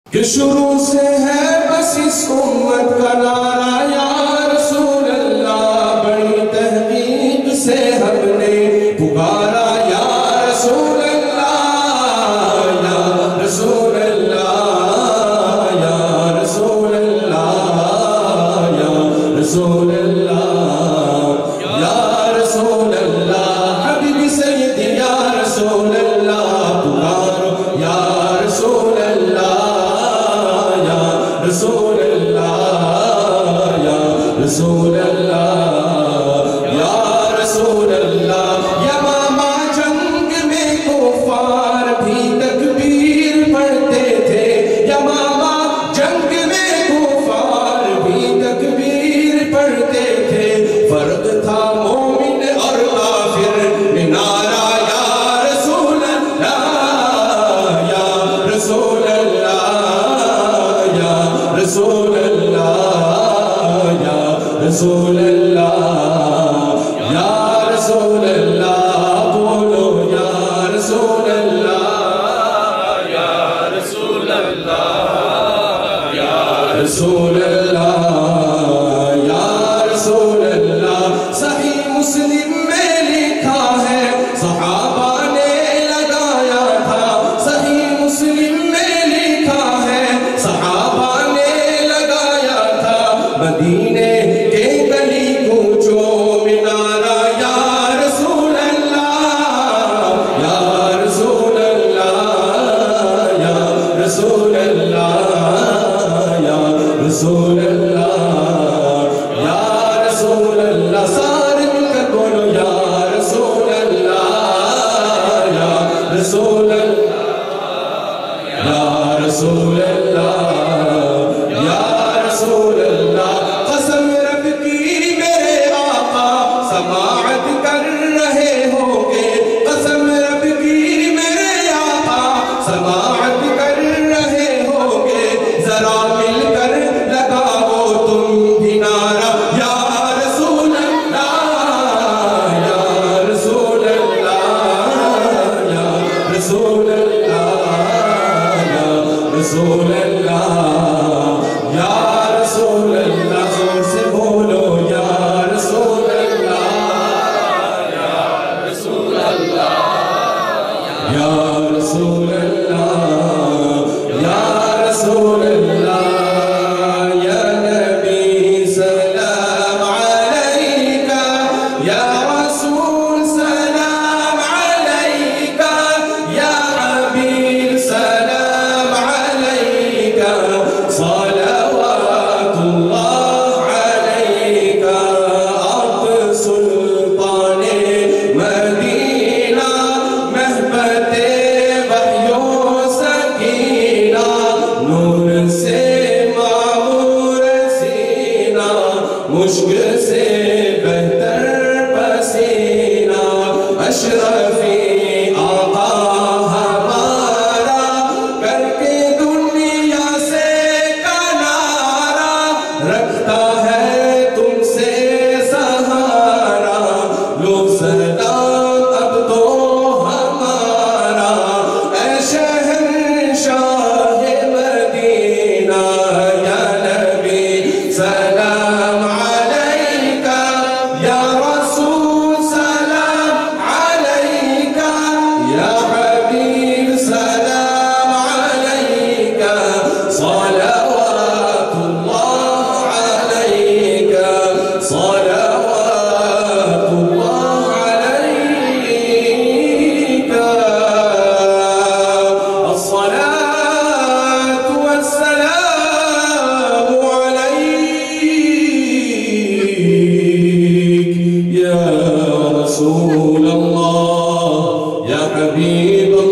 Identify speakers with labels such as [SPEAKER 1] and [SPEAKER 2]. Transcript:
[SPEAKER 1] کہ شروع سے ہے بس اس امت کا نعرہ یا رسول اللہ، بڑی تحقیق سے ہم نے پکارا یا رسول اللہ، یا رسول اللہ، یا رسول اللہ، یا رسول اللہ، یا رسول اللہ، حبیب سیدی یا رسول اللہ، پکارو یا رسول اللہ، رسول اللہ، یا رسول اللہ، یا رسول اللہ۔ یمامہ جنگ میں کفار بھی تکبیر پڑھتے تھے، یمامہ جنگ میں کفار بھی تکبیر پڑھتے تھے، فرق تھا مومن اور کافر میں نعرہ یا رسول اللہ، یا رسول اللہ، رسول اللہ، یا رسول اللہ، یا رسول اللہ، بولو یا رسول اللہ، یا رسول اللہ، یا رسول اللہ، یا رسول اللہ۔ صحیح مسلم میں لکھا ہے صحابہ نے لگایا تھا، صحیح مسلم میں لکھا ہے صحابہ مدینے کے گلی کوچوں میں نعرہ یا رسول اللہ، یا رسول اللہ، یا رسول اللہ، یا رسول اللہ، یا رسول اللہ۔ سارے مل کر بولو یا رسول اللہ، یا رسول اللہ، یا رسول اللہ، یا رسول اللہ۔ قسم رب کی میرے آقا سماعت کر رہے ہوں گے، قسم رب کی میرے آقا سماعت کر رہے ہوں گے، ذرا مل کر لگاؤ تم بھی نعرہ یا رسول اللہ، یا رسول اللہ، یا رسول اللہ، یا رسول اللہ، یا رسول اللہ۔ زور سے بولو یا رسول اللہ، یا رسول اللہ، یا رسول اللہ، یا رسول اللہ۔ یا نبی سلام علیکہ، یا رسول سلام علیکہ، یا حبیب سلام علیکہ، صلوات اللہ علیکہ۔ آپ سلطان مدینہ، محبت وحی و سکینہ، نور سے معمور سینہ، مشک سے بہتر پسینہ، اشرفی آقا ہمارا، کر کے دنیا سے کنارہ، رکھتا ہے تم سے سہارا، لو سلام اب تو ہمارا، اے شہنشاہ مدینہ، یا نبی سلام علیکہ، یا رسول سلام علیکہ، یا حبیب سلام علیکہ، صلوات اللہ علیکہ، صلوات اللہ علیکہ۔ الصلاة والسلام علیک یا رسول اللہ، یا حبیب اللہ۔